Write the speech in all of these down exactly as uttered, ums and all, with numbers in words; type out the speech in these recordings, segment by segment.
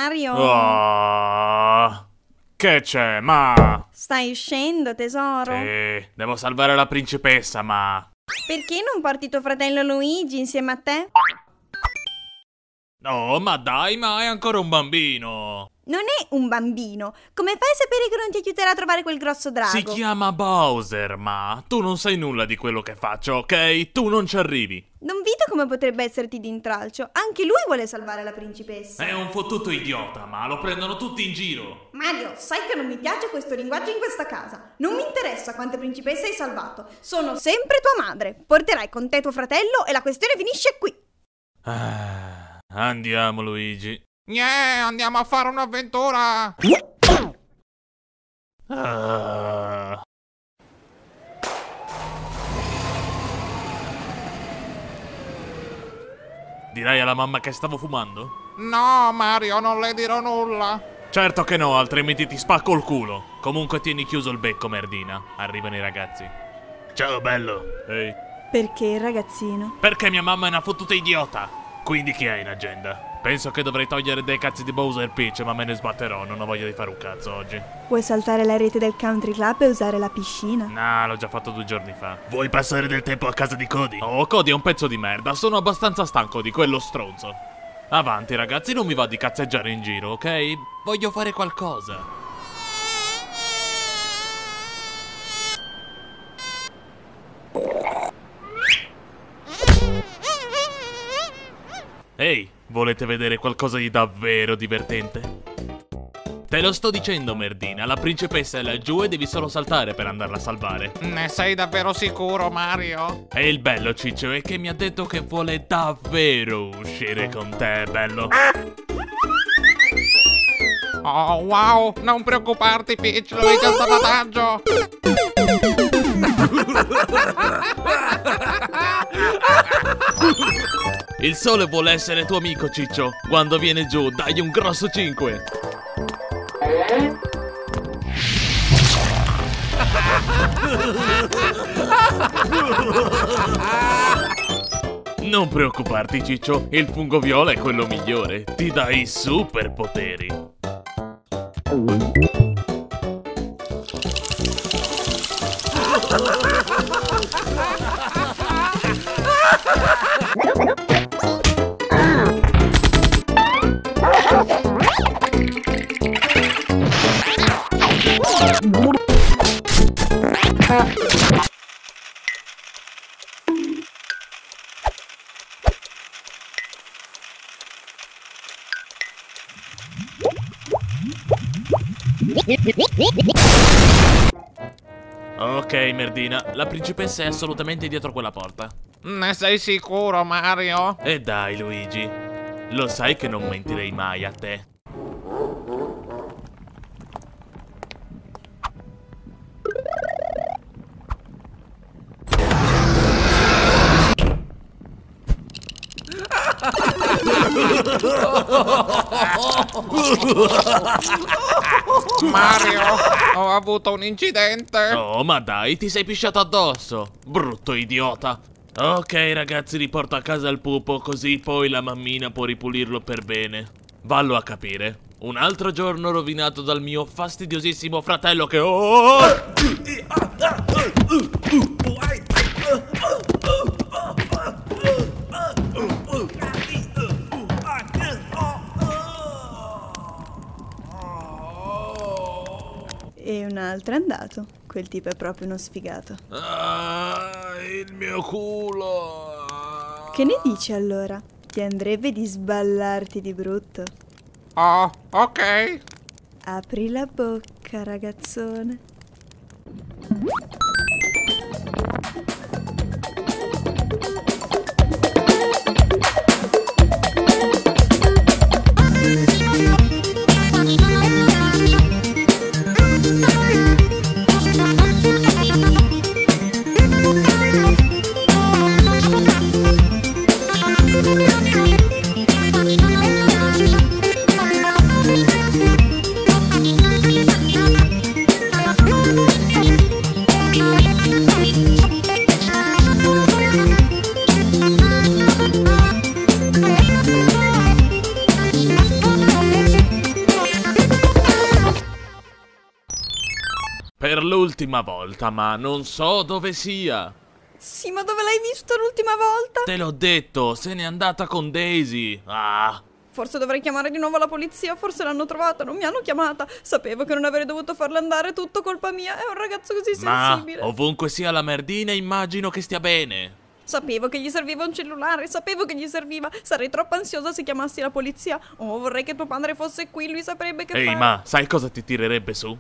Mario. Oh, che c'è, ma? Stai uscendo, tesoro? Sì, devo salvare la principessa, ma... Perché non porti tuo fratello Luigi insieme a te? No, ma dai, ma è ancora un bambino. Non è un bambino. Come fai a sapere che non ti aiuterà a trovare quel grosso drago? Si chiama Bowser, ma tu non sai nulla di quello che faccio, ok? Tu non ci arrivi. Non vedo come potrebbe esserti d'intralcio. Anche lui vuole salvare la principessa. È un fottuto idiota, ma lo prendono tutti in giro. Mario, sai che non mi piace questo linguaggio in questa casa. Non mi interessa quante principesse hai salvato. Sono sempre tua madre. Porterai con te tuo fratello e la questione finisce qui. Ah, andiamo, Luigi. Yeah, andiamo a fare un'avventura. Ah. Dirai alla mamma che stavo fumando? No, Mario, non le dirò nulla. Certo che no, altrimenti ti spacco il culo. Comunque tieni chiuso il becco, merdina. Arrivano i ragazzi. Ciao, bello. Ehi. Perché, ragazzino? Perché mia mamma è una fottuta idiota. Quindi chi hai in agenda? Penso che dovrei togliere dei cazzi di Bowser Peach, ma me ne sbatterò, non ho voglia di fare un cazzo oggi. Vuoi saltare la rete del country club e usare la piscina? No, l'ho già fatto due giorni fa. Vuoi passare del tempo a casa di Cody? Oh, Cody è un pezzo di merda, sono abbastanza stanco di quello stronzo. Avanti ragazzi, non mi va di cazzeggiare in giro, ok? Voglio fare qualcosa. Ehi, volete vedere qualcosa di davvero divertente? Te lo sto dicendo, merdina, la principessa è laggiù e devi solo saltare per andarla a salvare. Ne sei davvero sicuro, Mario? E il bello, Ciccio, è che mi ha detto che vuole davvero uscire con te, bello. Oh, wow, non preoccuparti, Peach, lui c'è il salvataggio. Il sole vuole essere tuo amico, Ciccio. Quando viene giù, dai un grosso cinque. Non preoccuparti, Ciccio. Il fungo viola è quello migliore. Ti dà i superpoteri. Ok, merdina, la principessa è assolutamente dietro quella porta. Ne sei sicuro, Mario? E dai, Luigi, lo sai che non mentirei mai a te. Mario, ho avuto un incidente. Oh, ma dai, ti sei pisciato addosso, brutto idiota. Ok, ragazzi, riporto a casa il pupo, così poi la mammina può ripulirlo per bene. Vallo a capire. Un altro giorno rovinato dal mio fastidiosissimo fratello che... Oh! E un altro è andato. Quel tipo è proprio uno sfigato. Ah, il mio culo. Che ne dici allora? Ti andrebbe di sballarti di brutto? Oh, ok. Apri la bocca, ragazzone. l'ultima volta, ma non so dove sia. Sì, ma dove l'hai visto l'ultima volta? Te l'ho detto, se n'è andata con Daisy. Ah. Forse dovrei chiamare di nuovo la polizia, forse l'hanno trovata, non mi hanno chiamata. Sapevo che non avrei dovuto farla andare, tutto colpa mia, è un ragazzo così sensibile. Ma ovunque sia la merdina immagino che stia bene. Sapevo che gli serviva un cellulare, sapevo che gli serviva. Sarei troppo ansiosa se chiamassi la polizia. Oh, vorrei che tuo padre fosse qui, lui saprebbe che Ehi, fare. ma sai cosa ti tirerebbe su?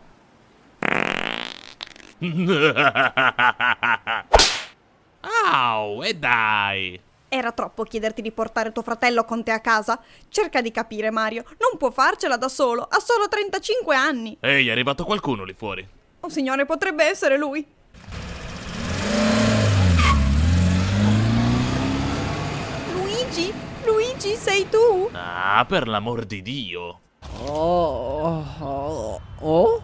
Au, e dai! Era troppo chiederti di portare tuo fratello con te a casa? Cerca di capire, Mario, non può farcela da solo, ha solo trentacinque anni. Ehi, è arrivato qualcuno lì fuori. Oh signore, potrebbe essere lui. Luigi? Luigi, sei tu? Ah, per l'amor di Dio. Oh, oh, oh.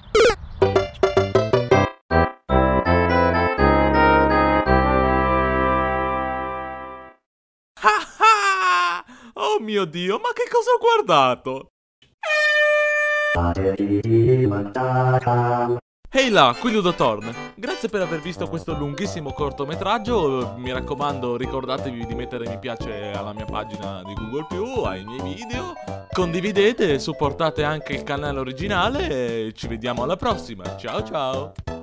Oh mio Dio, ma che cosa ho guardato? Ehi là, qui Ludotorn. Grazie per aver visto questo lunghissimo cortometraggio. Mi raccomando, ricordatevi di mettere mi piace alla mia pagina di Google più, ai miei video. Condividete, supportate anche il canale originale e ci vediamo alla prossima. Ciao ciao.